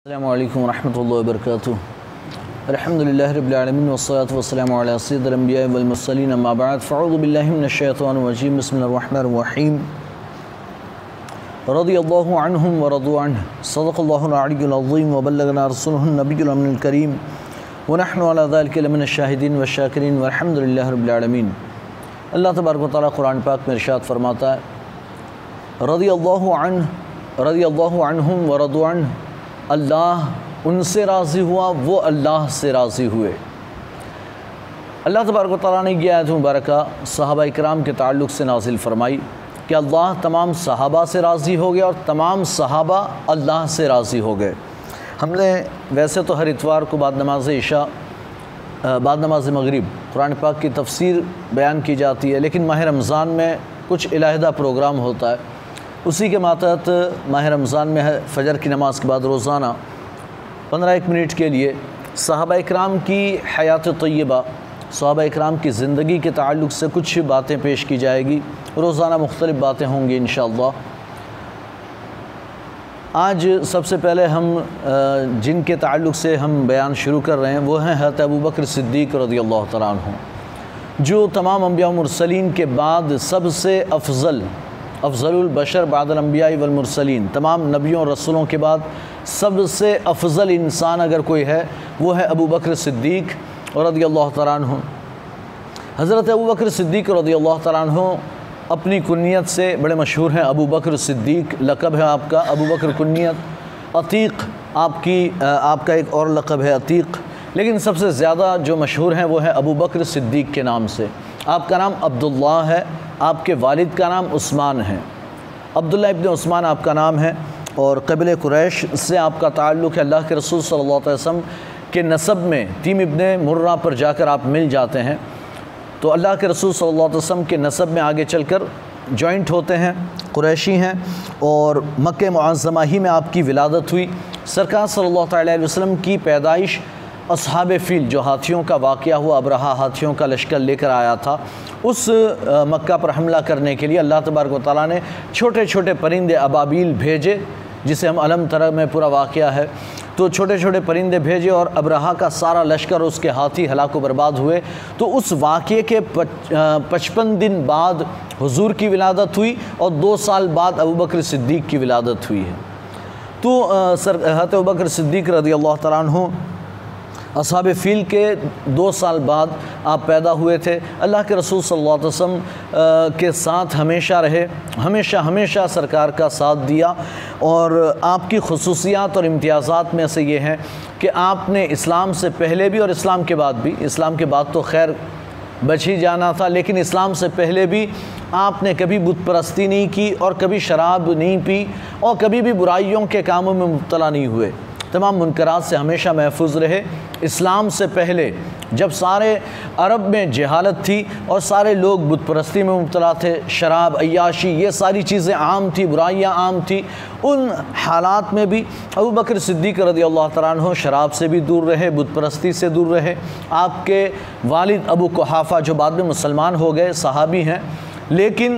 السلام علیکم ورحمۃ اللہ وبرکاتہ۔ الحمدللہ رب العالمین والصلاة والسلام علی سید الانبیاء والمرسلین، اما بعد فاعوذ باللہ من الشیطان الرجیم، بسم اللہ الرحمن الرحیم۔ رضی اللہ عنہم ورضوا عنہ، صدق اللہ العلی العظیم وبلغنا رسولہ النبی الامین الکریم، ونحن علی ذلک لمن الشاہدین والشاکرین والحمدللہ رب العالمین۔ اللہ تبارک و تعالیٰ قرآن پاک میں ارشاد فرماتا ہے، رضی اللہ عنہم ورضوا عنہ، اللہ ان سے راضی ہوا، وہ اللہ سے راضی ہوئے۔ اللہ تبارک و تعالیٰ نے یہ آیت مبارکہ صحابہ اکرام کے تعلق سے نازل فرمائی کہ اللہ تمام صحابہ سے راضی ہو گیا اور تمام صحابہ اللہ سے راضی ہو گئے۔ ہم نے ویسے تو ہر اتوار کو بعد نماز عشاء بعد نماز مغرب قرآن پاک کی تفسیر بیان کی جاتی ہے، لیکن ماہ رمضان میں کچھ علیحدہ پروگرام ہوتا ہے۔ اسی کے ماتحت ماہ رمضان میں فجر کی نماز کے بعد روزانہ 15 منٹ کے لیے صحابہ اکرام کی حیات طیبہ، صحابہ اکرام کی زندگی کے تعلق سے کچھ باتیں پیش کی جائے گی۔ روزانہ مختلف باتیں ہوں گی انشاءاللہ۔ آج سب سے پہلے ہم جن کے تعلق سے ہم بیان شروع کر رہے ہیں وہ ہیں حضرت ابوبکر صدیق رضی اللہ تعالیٰ عنہ، جو تمام انبیاء و مرسلین کے بعد سب سے افضل البشر بعد الانبیاء والمرسلین، تمام نبیوں اور رسولوں کے بعد سب سے افضل انسان اگر کوئی ہے وہ ہے ابوبکر صدیق رضی اللہ تعالیٰ عنہ۔ حضرت ابوبکر صدیق رضی اللہ تعالیٰ عنہ اپنی کنیت سے بڑے مشہور ہیں۔ ابوبکر صدیق لقب ہے آپ کا، ابوبکر کنیت، عتیق آپ کا ایک اور لقب ہے عتیق، لیکن سب سے زیادہ جو مشہور ہیں وہ ہے ابوبکر صدیق کے نام سے۔ آپ کا نام عبداللہ ہے، آپ کے والد کا نام عثمان ہے، عبداللہ ابن عثمان آپ کا نام ہے، اور قبیلہ قریش سے آپ کا تعلق ہے۔ اللہ کے رسول صلی اللہ علیہ وسلم کے نسب میں تیم ابن مرہ پر جا کر آپ مل جاتے ہیں، تو اللہ کے رسول صلی اللہ علیہ وسلم کے نسب میں آگے چل کر جوائنٹ ہوتے ہیں، قریشی ہیں، اور مکہ معظمہ ہی میں آپ کی ولادت ہوئی۔ سرکار صلی اللہ علیہ وسلم کی پیدائش اصحاب فیل، جو ہاتھیوں کا واقعہ ہوا، ابرہہ ہاتھیوں کا لشکر لے کر آیا تھا، اس مکہ پر حملہ کرنے کے لیے اللہ تبارک و تعالیٰ نے چھوٹے چھوٹے پرندے ابابیل بھیجے، جسے ہم علم ترہ میں پورا واقعہ ہے، تو چھوٹے چھوٹے پرندے بھیجے اور ابرہہ کا سارا لشکر اس کے ہاتھی ہلاک و برباد ہوئے۔ تو اس واقعے کے 55 دن بعد حضور کی ولادت ہوئی اور 2 سال بعد ابوبکر صدیق کی ولادت ہوئی ہے۔ تو حضرت ابوبکر صدیق رضی اللہ تعالیٰ عنہ اصحاب فیل کے 2 سال بعد آپ پیدا ہوئے تھے۔ اللہ کے رسول صلی اللہ علیہ وسلم کے ساتھ ہمیشہ رہے، ہمیشہ سرکار کا ساتھ دیا، اور آپ کی خصوصیات اور امتیازات میں سے یہ ہیں کہ آپ نے اسلام سے پہلے بھی اور اسلام کے بعد بھی، اسلام کے بعد تو خیر بچ ہی جانا تھا، لیکن اسلام سے پہلے بھی آپ نے کبھی بت پرستی نہیں کی اور کبھی شراب نہیں پی اور کبھی بھی برائیوں کے کاموں میں مبتلا نہیں ہوئے، تمام منکرات سے ہمیشہ محفوظ رہے۔ اسلام سے پہلے جب سارے عرب میں جہالت تھی اور سارے لوگ بت پرستی میں مبتلا تھے، شراب، عیاشی، یہ ساری چیزیں عام تھی، برائیاں عام تھی، ان حالات میں بھی ابوبکر صدیق رضی اللہ تعالیٰ عنہ شراب سے بھی دور رہے، بت پرستی سے دور رہے۔ آپ کے والد ابو قحافہ جو بعد میں مسلمان ہو گئے، صحابی ہیں، لیکن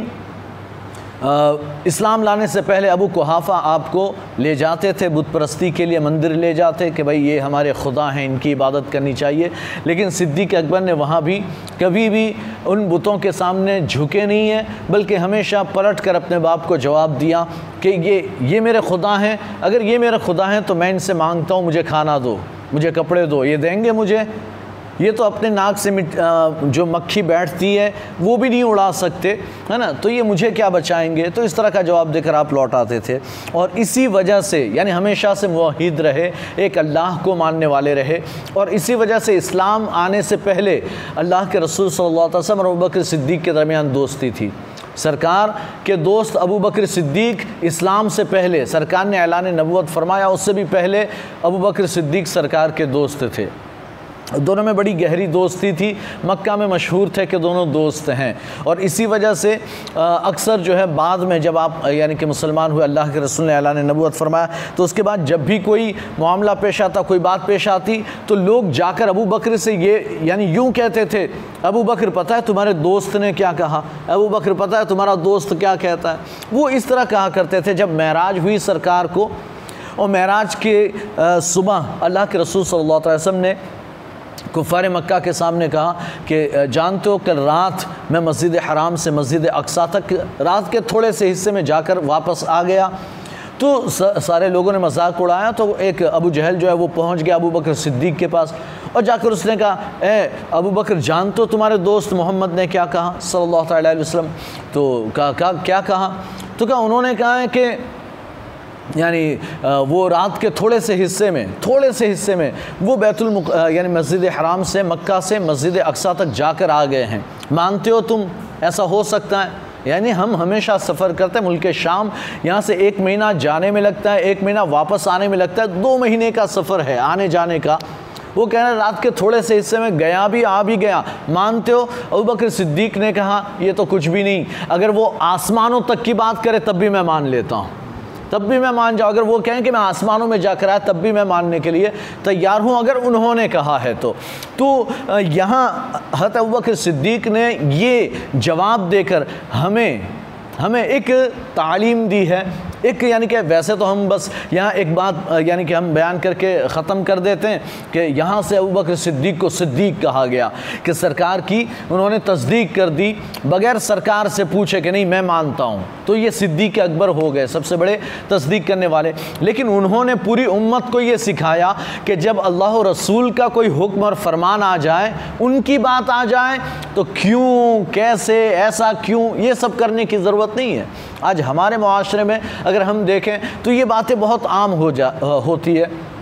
اسلام لانے سے پہلے ابو قحافہ آپ کو لے جاتے تھے بت پرستی کے لیے، مندر لے جاتے کہ بھائی یہ ہمارے خدا ہیں، ان کی عبادت کرنی چاہیے، لیکن صدیق اکبر نے وہاں بھی کبھی بھی ان بتوں کے سامنے جھکے نہیں ہیں، بلکہ ہمیشہ پلٹ کر اپنے باپ کو جواب دیا کہ یہ میرے خدا ہیں، اگر یہ میرے خدا ہیں تو میں ان سے مانگتا ہوں مجھے کھانا دو، مجھے کپڑے دو، یہ دیں گے مجھے؟ یہ تو اپنے ناک سے جو مکھی بیٹھتی ہے وہ بھی نہیں اڑا سکتے، ہے نا، تو یہ مجھے کیا بچائیں گے؟ تو اس طرح کا جواب دے کر آپ لوٹ آتے تھے، اور اسی وجہ سے یعنی ہمیشہ سے موحد رہے، ایک اللہ کو ماننے والے رہے، اور اسی وجہ سے اسلام آنے سے پہلے اللہ کے رسول صلی اللہ علیہ وسلم اور ابوبکر صدیق کے درمیان دوستی تھی۔ سرکار کے دوست ابوبکر صدیق اسلام سے پہلے، سرکار نے اعلان نبوت فرمایا اس سے بھی پہلے ابوبکر صدیق سرکار کے دوست تھے، دونوں میں بڑی گہری دوستی تھی، مکہ میں مشہور تھے کہ دونوں دوست ہیں، اور اسی وجہ سے اکثر جو ہے بعد میں جب آپ یعنی کہ مسلمان ہوئے، اللہ کے رسول نے اعلان نبوت فرمایا، تو اس کے بعد جب بھی کوئی معاملہ پیش آتا، کوئی بات پیش آتی، تو لوگ جا کر ابو بکر سے یہ یعنی یوں کہتے تھے، ابو بکر پتہ ہے تمہارے دوست نے کیا کہا، ابو بکر پتہ ہے تمہارا دوست کیا کہتا ہے۔ وہ اس طرح کہا کرتے تھے۔ جب معراج ہوئی سرکار کو اور معراج کے صبح اللہ کے رسول صلی اللہ علیہ وسلم نے کفار مکہ کے سامنے کہا کہ جانتے ہو کل رات میں مسجد حرام سے مسجد اقصیٰ تک رات کے تھوڑے سے حصے میں جا کر واپس آ گیا۔ تو سارے لوگوں نے مذاق اڑایا، تو ایک ابو جہل جو ہے وہ پہنچ گیا ابو بکر صدیق کے پاس اور جا کر اس نے کہا اے ابو بکر جانتے ہو تمہارے دوست محمد نے کیا کہا صلی اللہ علیہ وسلم؟ تو کہا کیا کہا؟ تو کہا انہوں نے کہا ہے کہ یعنی وہ رات کے تھوڑے سے حصے میں وہ یعنی مسجد حرام سے مکہ سے مسجد اقصیٰ تک جا کر آ گئے ہیں، مانتے ہو تم ایسا ہو سکتا ہے؟ یعنی ہم ہمیشہ سفر کرتے ہیں ملک شام، یہاں سے 1 مہینہ جانے میں لگتا ہے، 1 مہینہ واپس آنے میں لگتا ہے، 2 مہینے کا سفر ہے آنے جانے کا۔ وہ کہہ رہے ہیں رات کے تھوڑے سے حصے میں گیا بھی آ بھی گیا، مانتے ہو؟ ابو بکر صدیق نے کہا یہ تو کچھ بھی نہیں، اگر وہ آسمانوں تک کی بات کرے تب بھی میں مان لیتا ہوں، تب بھی میں مان جاؤں، اگر وہ کہیں کہ میں آسمانوں میں جا کر آیا تب بھی میں ماننے کے لیے تیار ہوں، اگر انہوں نے کہا ہے تو یہاں حضرت ابوبکر صدیق نے یہ جواب دے کر ہمیں ایک تعلیم دی ہے، ایک یعنی کہ ویسے تو ہم بس یہاں ایک بات یعنی کہ ہم بیان کر کے ختم کر دیتے ہیں کہ یہاں سے ابوبکر صدیق کو صدیق کہا گیا کہ سرکار کی انہوں نے تصدیق کر دی بغیر سرکار سے پوچھے کہ نہیں میں مانتا ہوں، تو یہ صدیق اکبر ہو گئے، سب سے بڑے تصدیق کرنے والے۔ لیکن انہوں نے پوری امت کو یہ سکھایا کہ جب اللہ و رسول کا کوئی حکم اور فرمان آ جائے، ان کی بات آ جائے تو کیوں، کیسے، ایسا کیوں، یہ سب کرنے کی ضرورت نہیں ہے۔ آج ہمارے معاشرے میں اگر ہم دیکھیں تو یہ باتیں بہت عام ہوتی ہے۔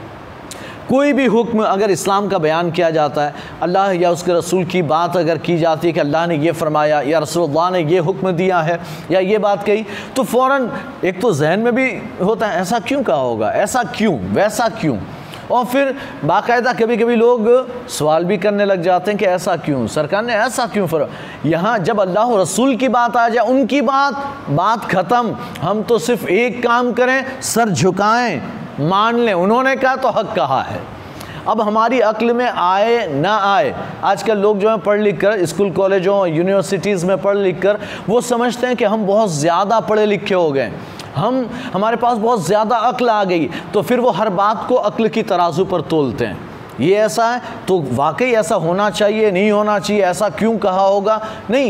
کوئی بھی حکم اگر اسلام کا بیان کیا جاتا ہے، اللہ یا اس کے رسول کی بات اگر کی جاتی ہے کہ اللہ نے یہ فرمایا یا رسول اللہ نے یہ حکم دیا ہے یا یہ بات کہی، تو فوراً ایک تو ذہن میں بھی ہوتا ہے ایسا کیوں کہا ہوگا، ایسا کیوں، ویسا کیوں، اور پھر باقاعدہ کبھی کبھی لوگ سوال بھی کرنے لگ جاتے ہیں کہ ایسا کیوں، سرکار نے ایسا کیوں فرمایا۔ یہاں جب اللہ و رسول کی بات آ جائے، ان کی بات ختم، ہم تو صرف ایک کام کریں، سر جھکائیں، مان لیں، انہوں نے کہا تو حق کہا ہے۔ اب ہماری عقل میں آئے نہ آئے، آج کل لوگ جو ہیں پڑھ لکھ کر اسکول کالجوں یونیورسٹیز میں پڑھ لکھ کر وہ سمجھتے ہیں کہ ہم بہت زیادہ پڑھے لکھے ہو گئے، ہمارے پاس بہت زیادہ عقل آ گئی، تو پھر وہ ہر بات کو عقل کی ترازو پر تولتے ہیں۔ یہ ایسا ہے تو واقعی ایسا ہونا چاہیے، نہیں ہونا چاہیے، ایسا کیوں کہا ہوگا، نہیں۔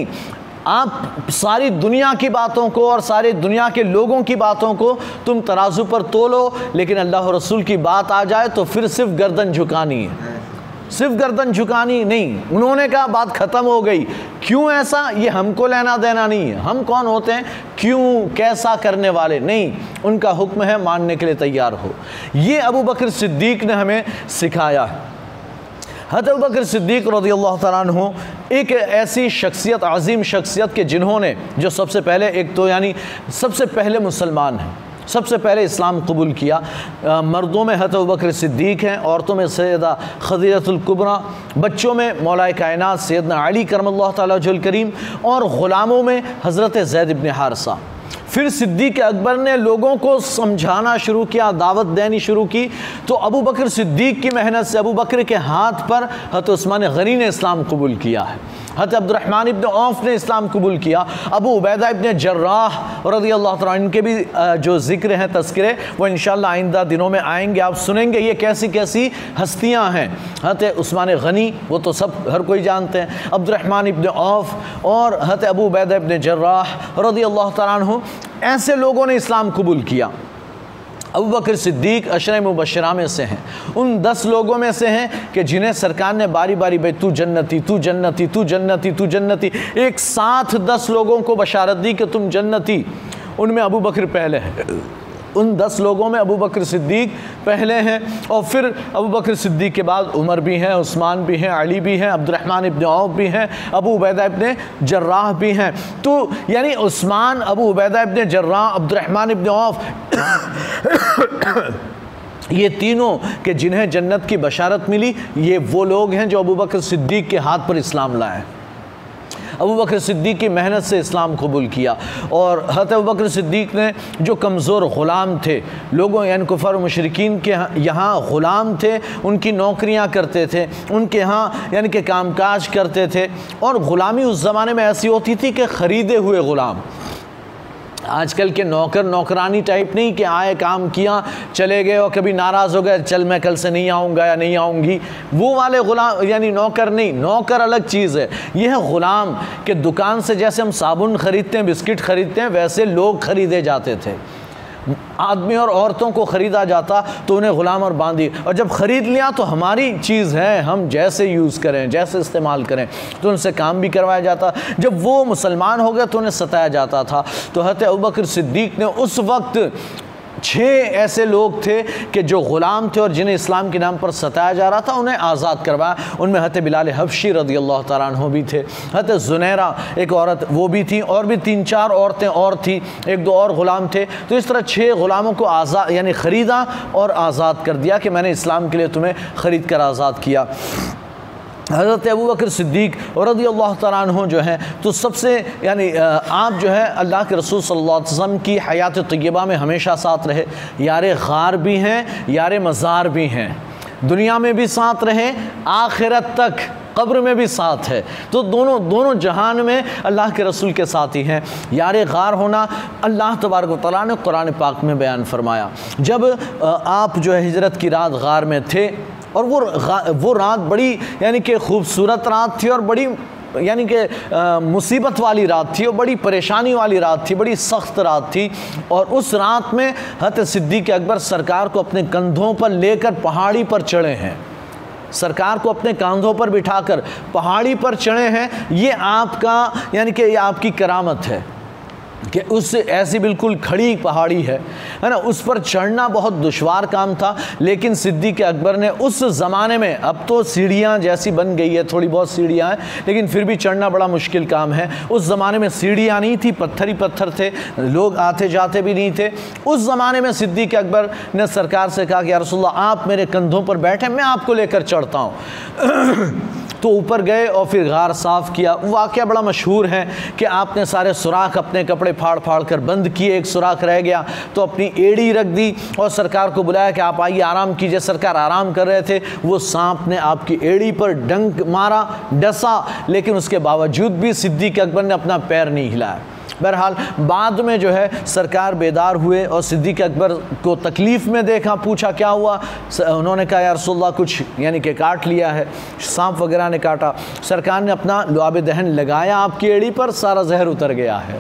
آپ ساری دنیا کی باتوں کو اور ساری دنیا کے لوگوں کی باتوں کو تم ترازو پر تولو، لیکن اللہ و رسول کی بات آ جائے تو پھر صرف گردن جھکانی ہے، صرف گردن جھکانی نہیں۔ انہوں نے کہا بات ختم ہو گئی، کیوں ایسا، یہ ہم کو لینا دینا نہیں ہے، ہم کون ہوتے ہیں کیوں کیسا کرنے والے، نہیں، ان کا حکم ہے ماننے کے لیے تیار ہو۔ یہ ابوبکر صدیق نے ہمیں سکھایا ہے۔ حضرت ابوبکر صدیق رضی اللہ تعالیٰ عنہ ایک ایسی شخصیت، عظیم شخصیت کہ جنہوں نے جو سب سے پہلے ایک تو یعنی سب سے پہلے مسلمان ہیں، سب سے پہلے اسلام قبول کیا۔ مردوں میں حضرت ابوبکر صدیق ہیں، عورتوں میں سیدہ خدیجہ الکبریٰ، بچوں میں مولا کائنات سیدنا علی کرم اللہ تعالیٰ وجہ الکریم، اور غلاموں میں حضرت زید بن حارثہ۔ پھر صدیق اکبر نے لوگوں کو سمجھانا شروع کیا، دعوت دینی شروع کی، تو ابو بکر صدیق کی محنت سے ابو بکر کے ہاتھ پر حضرت عثمان غنی نے اسلام قبول کیا ہے، حضرت عبد الرحمن ابن عوف نے اسلام قبول کیا، ابو عبیدہ ابن جراح رضی اللہ تعالیٰ ان کے بھی جو ذکر ہیں، تذکرے، وہ انشاءاللہ آئندہ دنوں میں آئیں گے، آپ سنیں گے یہ کیسی کیسی ہستیاں ہیں۔ حضرت عثمان غنی وہ تو سب ہر کوئی جانتے ہیں، عبد الرحمن ابن عوف اور حضرت ابو عبیدہ ابن جراح رضی اللہ تعالیٰ عنہ، ایسے لوگوں نے اسلام قبول کیا۔ ابو بکر صدیق عشرہ مبشرہ میں سے ہیں، ان 10 لوگوں میں سے ہیں کہ جنہیں سرکار نے باری باری بھائی تو جنتی، تو جنتی، تو جنتی، تو جنتی، ایک ساتھ 10 لوگوں کو بشارت دی کہ تم جنتی۔ ان میں ابو بکر پہلے ہیں، ان 10 لوگوں میں ابو بکر صدیق پہلے ہیں، اور پھر ابو بکر صدیق کے بعد عمر بھی ہیں، عثمان بھی ہیں، علی بھی ہیں، عبد الرحمن ابن عوف بھی ہیں، ابو عبیدہ ابن جراح بھی ہیں۔ تو یعنی عثمان، ابو عبیدہ ابن جراح، عبد الرحمن ابن عوف، یہ تینوں کہ جنہیں جنت کی بشارت ملی، یہ وہ لوگ ہیں جو ابو بکر صدیق کے ہاتھ پر اسلام لائے، ابو بکر صدیق کی محنت سے اسلام قبول کیا۔ اور حضرت ابو بکر صدیق نے جو کمزور غلام تھے، لوگوں یعنی کفار و مشرکین کے یہاں غلام تھے، ان کی نوکریاں کرتے تھے، ان کے ہاں یعنی کہ کام کاج کرتے تھے، اور غلامی اس زمانے میں ایسی ہوتی تھی کہ خریدے ہوئے غلام، آج کل کے نوکر نوکرانی ٹائپ نہیں کہ آئے کام کیا چلے گئے اور کبھی ناراض ہو گئے چل میں کل سے نہیں آؤں گا یا نہیں آؤں گی، وہ والے غلام یعنی نوکر نہیں، نوکر الگ چیز ہے، یہ ہے غلام کہ دکان سے جیسے ہم صابن خریدتے ہیں بسکٹ خریدتے ہیں ویسے لوگ خریدے جاتے تھے، آدمی اور عورتوں کو خریدا جاتا تو انہیں غلام اور باندھی، اور جب خرید لیا تو ہماری چیز ہے، ہم جیسے یوز کریں جیسے استعمال کریں، تو ان سے کام بھی کروایا جاتا۔ جب وہ مسلمان ہو گئے تو انہیں ستایا جاتا تھا، تو حضرت ابوبکر صدیق نے اس وقت 6 ایسے لوگ تھے کہ جو غلام تھے اور جنہیں اسلام کے نام پر ستایا جا رہا تھا، انہیں آزاد کروایا۔ ان میں حضرت بلال حبشی رضی اللہ تعالیٰ عنہ بھی تھے، حضرت زنیرہ ایک عورت وہ بھی تھی، اور بھی 3-4 عورتیں اور تھیں، 1-2 اور غلام تھے۔ تو اس طرح 6 غلاموں کو آزاد یعنی خریدا اور آزاد کر دیا کہ میں نے اسلام کے لیے تمہیں خرید کر آزاد کیا۔ حضرت ابوبکر صدیق رضی اللہ تعالیٰ عنہ جو ہیں تو سب سے یعنی آپ جو ہے اللہ کے رسول صلی اللہ علیہ وسلم کی حیات طیبہ میں ہمیشہ ساتھ رہے، یار غار بھی ہیں، یار مزار بھی ہیں، دنیا میں بھی ساتھ رہے، آخرت تک قبر میں بھی ساتھ ہے، تو دونوں جہان میں اللہ کے رسول کے ساتھ ہی ہیں۔ یار غار ہونا اللہ تبارک و تعالیٰ نے قرآن پاک میں بیان فرمایا۔ جب آپ جو ہے ہجرت کی رات غار میں تھے، اور وہ رات بڑی یعنی کہ خوبصورت رات تھی اور بڑی یعنی کہ مصیبت والی رات تھی اور بڑی پریشانی والی رات تھی، بڑی سخت رات تھی، اور اس رات میں حضرت صدیق اکبر سرکار کو اپنے کندھوں پر لے کر پہاڑی پر چڑھے ہیں، سرکار کو اپنے کاندھوں پر بٹھا کر پہاڑی پر چڑھے ہیں۔ یہ آپ کا یعنی کہ یہ آپ کی کرامت ہے کہ اس سے ایسی بالکل کھڑی پہاڑی ہے نا، اس پر چڑھنا بہت دشوار کام تھا، لیکن صدیق اکبر نے اس زمانے میں، اب تو سیڑھیاں جیسی بن گئی ہے، تھوڑی بہت سیڑھیاں ہیں لیکن پھر بھی چڑھنا بڑا مشکل کام ہے، اس زمانے میں سیڑھیاں نہیں تھی، پتھر ہی پتھر تھے، لوگ آتے جاتے بھی نہیں تھے۔ اس زمانے میں صدیق اکبر نے سرکار سے کہا کہ یا رسول اللہ آپ میرے کندھوں پر بیٹھیں، میں آپ کو لے کر چڑھتا ہوں۔ تو اوپر گئے اور پھر غار صاف کیا۔ واقعہ بڑا مشہور ہے کہ آپ نے سارے سوراخ اپنے کپڑے پھاڑ پھاڑ کر بند کیے، ایک سوراخ رہ گیا تو اپنی ایڑی رکھ دی اور سرکار کو بلایا کہ آپ آئیے آرام کیجئے۔ سرکار آرام کر رہے تھے، وہ سانپ نے آپ کی ایڑی پر ڈنک مارا، ڈسا، لیکن اس کے باوجود بھی صدیق اکبر نے اپنا پیر نہیں ہلایا۔ بہرحال بعد میں جو ہے سرکار بیدار ہوئے اور صدیق اکبر کو تکلیف میں دیکھا، پوچھا کیا ہوا، انہوں نے کہا یا رسول اللہ کچھ یعنی کہ کاٹ لیا ہے، سانپ وغیرہ نے کاٹا۔ سرکار نے اپنا لعاب دہن لگایا آپ کی ایڑی پر، سارا زہر اتر گیا ہے،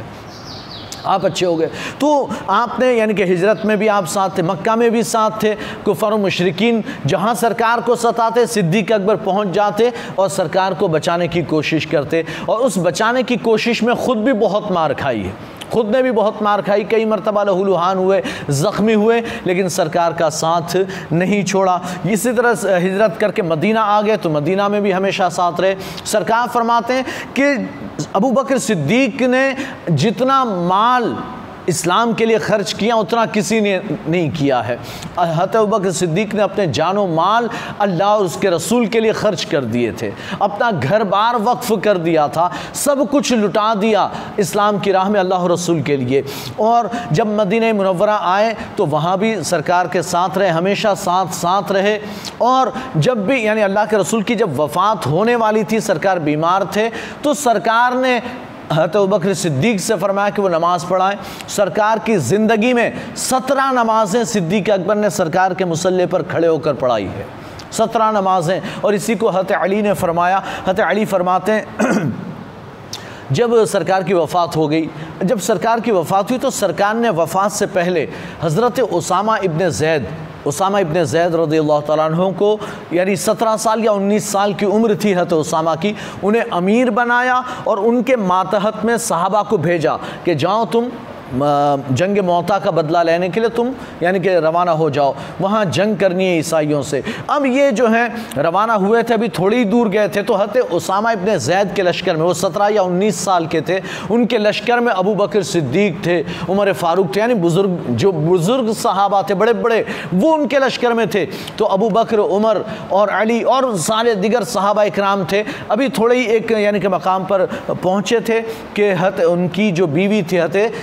آپ اچھے ہو گئے۔ تو آپ نے یعنی کہ ہجرت میں بھی آپ ساتھ تھے، مکہ میں بھی ساتھ تھے، کفار و مشرکین جہاں سرکار کو ستاتے صدیق اکبر پہنچ جاتے اور سرکار کو بچانے کی کوشش کرتے، اور اس بچانے کی کوشش میں خود بھی بہت مار کھائی ہے، خود نے بھی بہت مار کھائی، کئی مرتبہ لہولہان ہوئے، زخمی ہوئے، لیکن سرکار کا ساتھ نہیں چھوڑا۔ اسی طرح ہجرت کر کے مدینہ آ گئے تو مدینہ میں بھی ہمیشہ ساتھ رہے۔ سرکار فرماتے ہیں کہ ابوبکر صدیق نے جتنا مال اسلام کے لیے خرچ کیا اتنا کسی نے نہیں کیا ہے۔ حضرت ابوبکر صدیق نے اپنے جان و مال اللہ اور اس کے رسول کے لیے خرچ کر دیے تھے، اپنا گھر بار وقف کر دیا تھا، سب کچھ لٹا دیا اسلام کی راہ میں اللہ اور رسول کے لیے۔ اور جب مدینہ منورہ آئے تو وہاں بھی سرکار کے ساتھ رہے، ہمیشہ ساتھ رہے۔ اور جب بھی یعنی اللہ کے رسول کی جب وفات ہونے والی تھی، سرکار بیمار تھے، تو سرکار نے حضرت ابوبکر صدیق سے فرمایا کہ وہ نماز پڑھائیں۔ سرکار کی زندگی میں 17 نمازیں صدیق اکبر نے سرکار کے مصلی پر کھڑے ہو کر پڑھائی ہے، 17 نمازیں۔ اور اسی کو حضرت علی نے فرمایا، حضرت علی فرماتے ہیں جب سرکار کی وفات ہو گئی، جب سرکار کی وفات ہوئی تو سرکار نے وفات سے پہلے حضرت اسامہ ابن زید رضی اللہ تعالیٰ عنہ کو یعنی 17 سال یا 19 سال کی عمر تھی حضرت اسامہ کی، انہیں امیر بنایا اور ان کے ماتحت میں صحابہ کو بھیجا کہ جاؤ تم جنگ موتا کا بدلہ لینے کے لیے تم یعنی کہ روانہ ہو جاؤ، وہاں جنگ کرنی ہے عیسائیوں سے۔ اب یہ جو ہیں روانہ ہوئے تھے، ابھی تھوڑی دور گئے تھے تو حضرت اسامہ ابن زید کے لشکر میں، وہ 17 یا 19 سال کے تھے، ان کے لشکر میں ابو بکر صدیق تھے، عمر فاروق تھے، یعنی بزرگ صحابہ تھے بڑے بڑے، وہ ان کے لشکر میں تھے۔ تو ابو بکر، عمر اور علی اور سارے دیگر صحابہ اکرام تھے، ابھی تھوڑے ہی ایک یعنی کہ مقام پر پہنچے تھے کہ ان کی جو بیوی تھی حضرت اسامہ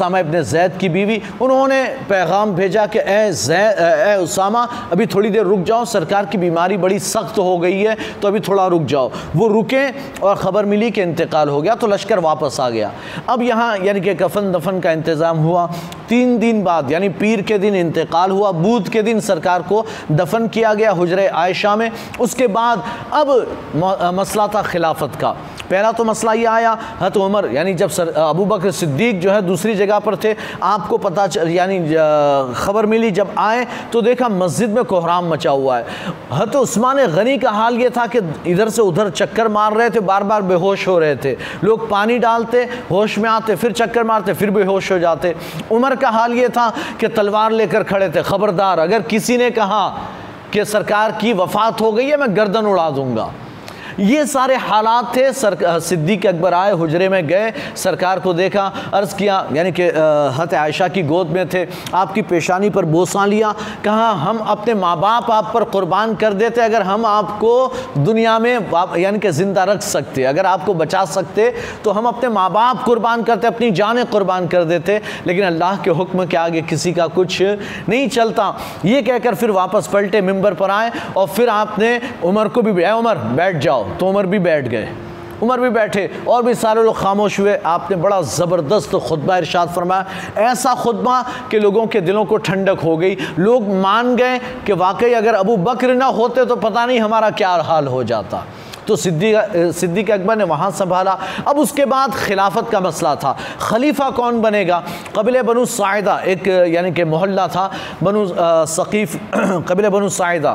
اسامہ ابن زید کی بیوی، انہوں نے پیغام بھیجا کہ اے اسامہ ابھی تھوڑی دیر رک جاؤ، سرکار کی بیماری بڑی سخت ہو گئی ہے تو ابھی تھوڑا رک جاؤ۔ وہ رکے اور خبر ملی کہ انتقال ہو گیا تو لشکر واپس آ گیا۔ اب یہاں یعنی کہ کفن دفن کا انتظام ہوا۔ 3 دن بعد یعنی پیر کے دن انتقال ہوا، بدھ کے دن سرکار کو دفن کیا گیا حجرہ عائشہ میں۔ اس کے بعد اب مسئلہ تھا خلافت کا۔ پہلا تو مسئلہ یہ آیا حضرت عمر یعنی جب ابو بکر صدیق جو ہے دوسری جگہ پر تھے، آپ کو پتہ یعنی خبر ملی، جب آئے تو دیکھا مسجد میں کوہرام مچا ہوا ہے۔ حضرت عثمان غنی کا حال یہ تھا کہ ادھر سے ادھر چکر مار رہے تھے، بار بار بے ہوش ہو رہے تھے، لوگ پانی ڈالتے ہوش میں آتے، پھر چکر مارتے، پھر بے ہوش ہو جاتے۔ عمر کا حال یہ تھا کہ تلوار لے کر کھڑے تھے، خبردار اگر کسی نے کہا کہ سرکار کی وفات ہو گئی ہے میں گردن اڑا دوں گا۔ یہ سارے حالات تھے۔ صدیق اکبر آئے، حجرے میں گئے، سرکار کو دیکھا، عرض کیا یعنی کہ حضرت عائشہ کی گود میں تھے، آپ کی پیشانی پر بوسہ لیا، کہا ہم اپنے ماں باپ آپ پر قربان کر دیتے اگر ہم آپ کو دنیا میں یعنی کہ زندہ رکھ سکتے، اگر آپ کو بچا سکتے تو ہم اپنے ماں باپ قربان کرتے، اپنی جانیں قربان کر دیتے، لیکن اللہ کے حکم کے آگے کسی کا کچھ نہیں چلتا۔ یہ کہہ کر پھر واپس پلٹے، ممبر پر آئے اور پھر آپ نے عمر کو بھی اے عمر بیٹھ جاؤ، تو عمر بھی بیٹھ گئے، عمر بھی بیٹھے اور بھی سارے لوگ خاموش ہوئے۔ آپ نے بڑا زبردست خطبہ ارشاد فرمایا، ایسا خطبہ کہ لوگوں کے دلوں کو ٹھنڈک ہو گئی، لوگ مان گئے کہ واقعی اگر ابو بکر نہ ہوتے تو پتہ نہیں ہمارا کیا حال ہو جاتا۔ تو صدیق اکبر نے وہاں سنبھالا۔ اب اس کے بعد خلافت کا مسئلہ تھا، خلیفہ کون بنے گا؟ قبیلہ بنو ساعدہ ایک یعنی کہ محلہ تھا، بنو ثقیف، قبیلہ بنو ساعدہ،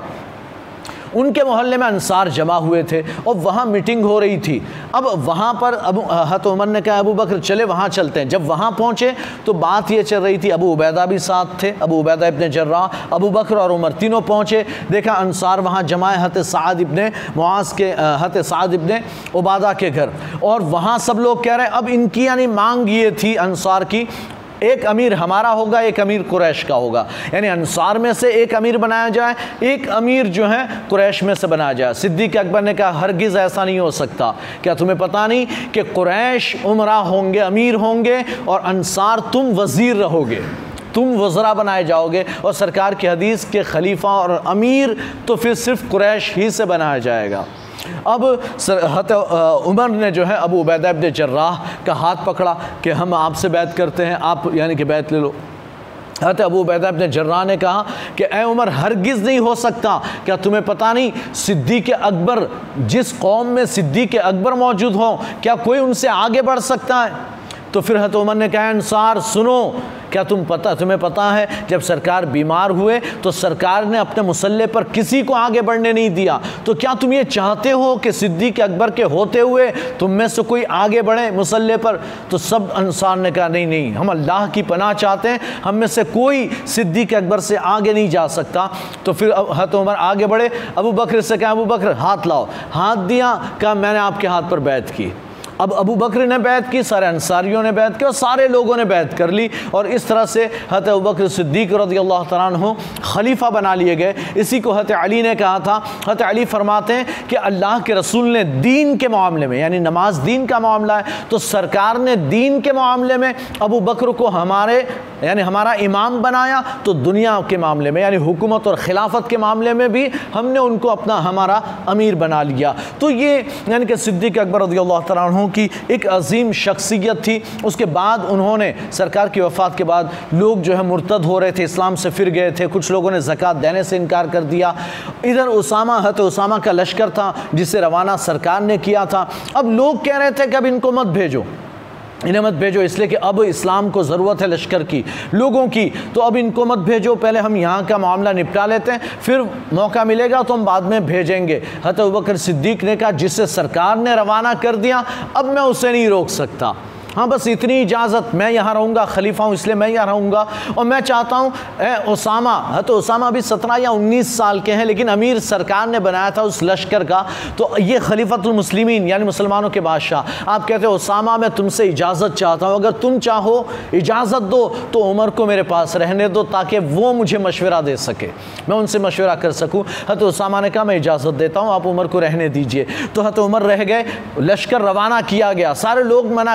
ان کے محلے میں انصار جمع ہوئے تھے اور وہاں میٹنگ ہو رہی تھی۔ اب وہاں پر حضرت عمر نے کہا ابو بکر چلے وہاں چلتے ہیں۔ جب وہاں پہنچے تو بات یہ چل رہی تھی، ابو عبیدہ بھی ساتھ تھے، ابو عبیدہ ابن جراح، ابو بکر اور عمر تینوں پہنچے، دیکھا انصار وہاں جمع ہے، حضرت سعد ابن معاذ کے، حضرت سعد ابن عبادہ کے گھر، اور وہاں سب لوگ کہہ رہے ہیں اب ان کی یعنی مانگ یہ تھی انصار کی، ایک امیر ہمارا ہوگا، ایک امیر قریش کا ہوگا، یعنی انصار میں سے ایک امیر بنایا جائے، ایک امیر جو ہے قریش میں سے بنایا جائے۔ صدیق اکبر نے کہا ہرگز ایسا نہیں ہو سکتا، کیا تمہیں پتہ نہیں کہ قریش عمرہ ہوں گے، امیر ہوں گے، اور انصار تم وزیر رہو گے، تم وزراء بنائے جاؤ گے، اور سرکار کی حدیث کے خلیفہ اور امیر تو پھر صرف قریش ہی سے بنایا جائے گا۔ اب حضرت عمر نے جو ہے ابو عبیدہ ابن جراح کا ہاتھ پکڑا کہ ہم آپ سے بیعت کرتے ہیں، آپ یعنی کہ بیعت لے لو۔ حضرت ابو عبیدہ ابن جراح نے کہا کہ اے عمر ہرگز نہیں ہو سکتا، کیا تمہیں پتہ نہیں صدیق اکبر، جس قوم میں صدیق اکبر موجود ہوں کیا کوئی ان سے آگے بڑھ سکتا ہے؟ تو پھر حضرت عمر نے کہا انصار سنو، کیا تمہیں پتہ ہے جب سرکار بیمار ہوئے تو سرکار نے اپنے مسلح پر کسی کو آگے بڑھنے نہیں دیا، تو کیا تم یہ چاہتے ہو کہ صدیق اکبر کے ہوتے ہوئے تم میں سے کوئی آگے بڑھے مسلح پر؟ تو سب انصار نے کہا نہیں نہیں، ہم اللہ کی پناہ چاہتے ہیں، ہم میں سے کوئی صدیق اکبر سے آگے نہیں جا سکتا۔ تو پھر حضرت عمر آگے بڑھے، ابو بکر سے کہا ابو بکر ہاتھ لاؤ، ہاتھ دیا، کہا میں نے آپ کے ہاتھ پر بیعت کی۔ اب ابو بکر نے بیعت کی، سارے انصاریوں نے بیعت کی اور سارے لوگوں نے بیعت کر لی، اور اس طرح سے حضرت ابو بکر صدیق رضی اللہ تعالیٰ عنہ خلیفہ بنا لیے گئے۔ اسی کو حضرت علی نے کہا تھا، حضرت علی فرماتے ہیں کہ اللہ کے رسول نے دین کے معاملے میں، یعنی نماز دین کا معاملہ ہے، تو سرکار نے دین کے معاملے میں ابو بکر کو ہمارا امام بنایا، تو دنیا کے معاملے میں یعنی حکومت اور خلافت کے معاملے میں بھی ہم نے ان کو ہمارا امیر بنا لیا۔ تو یہ یعنی کہ صدیق اکبر رضی اللہ تعالیٰ عنہ کی ایک عظیم شخصیت تھی۔ اس کے بعد انہوں نے سرکار کی وفات کے بعد لوگ جو ہے مرتد ہو رہے تھے، اسلام سے پھر گئے تھے، کچھ لوگوں نے زکوٰۃ دینے سے انکار کر دیا۔ ادھر حضرت اسامہ کا لشکر تھا جسے روانہ سرکار نے کیا تھا۔ اب لوگ کہہ رہے تھے کہ اب ان کو مت بھیجو، انہیں مت بھیجو، اس لیے کہ اب اسلام کو ضرورت ہے لشکر کی، لوگوں کی، تو اب ان کو مت بھیجو، پہلے ہم یہاں کا معاملہ نپٹا لیتے ہیں، پھر موقع ملے گا تو ہم بعد میں بھیجیں گے۔ حضرت ابوبکر صدیق نے کہا جسے سرکار نے روانہ کر دیا اب میں اسے نہیں روک سکتا، ہاں بس اتنی اجازت، میں یہاں رہوں گا، خلیفہ ہوں اس لیے میں یہاں رہوں گا، اور میں چاہتا ہوں اے اسامہ، حضرت اسامہ بھی 17 یا 19 سال کے ہیں، لیکن امیر سرکار نے بنایا تھا اس لشکر کا، تو یہ خلیفۃ المسلمین یعنی مسلمانوں کے بادشاہ، آپ کہتے ہیں اسامہ میں تم سے اجازت چاہتا ہوں، اگر تم چاہو اجازت دو تو عمر کو میرے پاس رہنے دو تاکہ وہ مجھے مشورہ دے سکے، میں ان سے مشورہ کر سکوں۔ حضرت اسامہ نے کہا میں اجازت دیتا ہوں، آپ عمر کو رہنے دیجئے۔ تو حضرت عمر رہ گئے، لشکر روانہ کیا گیا، سارے لوگ منع کر رہے تھے،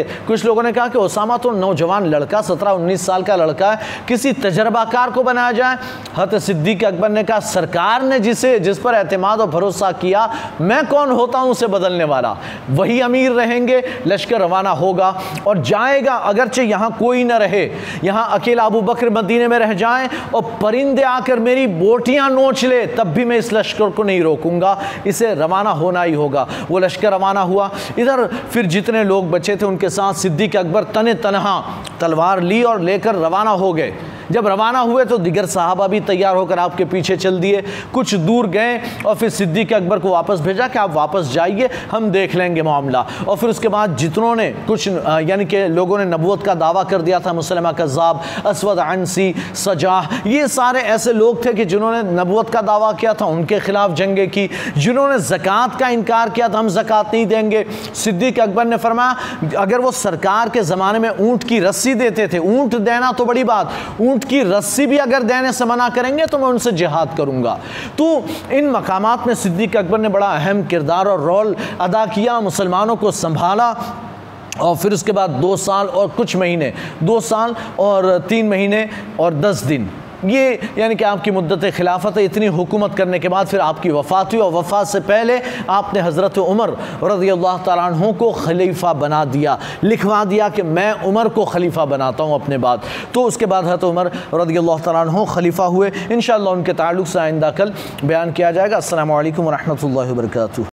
کچھ لوگوں نے کہا کہ اسامہ تو نوجوان لڑکا 17-19 سال کا لڑکا ہے، کسی تجربہ کار کو بنایا جائے۔ حضرت صدیق اکبر نے کہا سرکار نے جس پر اعتماد اور بھروسہ کیا، میں کون ہوتا ہوں اسے بدلنے والا، وہی امیر رہیں گے۔ لشکر روانہ ہوگا اور جائے گا، اگرچہ یہاں کوئی نہ رہے، یہاں اکیلا ابو بکر مدینے میں رہ جائیں اور پرندے آ کر میری بوٹیاں نوچ لے، تب بھی میں اس لشکر کو نہیں روکوں گا، اسے روانہ ہونا ہی ہوگا۔ وہ لشکر روانہ ہوا۔ ادھر پھر جتنے لوگ بچے تھے ان کے ساتھ صدیق اکبر تنہا تلوار لی اور لے کر روانہ ہو گئے۔ جب روانہ ہوئے تو دیگر صحابہ بھی تیار ہو کر آپ کے پیچھے چل دیے۔ کچھ دور گئے اور پھر صدیق اکبر کو واپس بھیجا کہ آپ واپس جائیے، ہم دیکھ لیں گے معاملہ۔ اور پھر اس کے بعد جتنوں نے کچھ یعنی کہ لوگوں نے نبوت کا دعویٰ کر دیا تھا، مسلمہ کذاب، اسود عنسی، سجاح، یہ سارے ایسے لوگ تھے کہ جنہوں نے نبوت کا دعویٰ کیا تھا، ان کے خلاف جنگیں کی۔ جنہوں نے زکوٰۃ کا انکار کیا تھا، ہم زکوٰۃ نہیں دیں گے، صدیق اکبر نے فرمایا اگر وہ سرکار کے زمانے میں اونٹ کی رسی دیتے تھے، اونٹ دینا تو بڑی بات، اونٹ کی رسی بھی اگر دینے سے منع کریں گے تو میں ان سے جہاد کروں گا۔ تو ان مقامات میں صدیق اکبر نے بڑا اہم کردار اور رول ادا کیا، مسلمانوں کو سنبھالا۔ اور پھر اس کے بعد 2 سال اور کچھ مہینے، 2 سال اور 3 مہینے اور 10 دن، یہ یعنی کہ آپ کی مدت خلافت ہے۔ اتنی حکومت کرنے کے بعد پھر آپ کی وفات ہوئی، اور وفات سے پہلے آپ نے حضرت عمر رضی اللہ تعالیٰ عنہ کو خلیفہ بنا دیا، لکھوا دیا کہ میں عمر کو خلیفہ بناتا ہوں اپنے بعد۔ تو اس کے بعد حضرت عمر رضی اللہ تعالیٰ عنہ خلیفہ ہوئے۔ انشاءاللہ ان کے تعلق سے آئندہ کل بیان کیا جائے گا۔ السلام علیکم ورحمۃ اللہ وبرکاتہ۔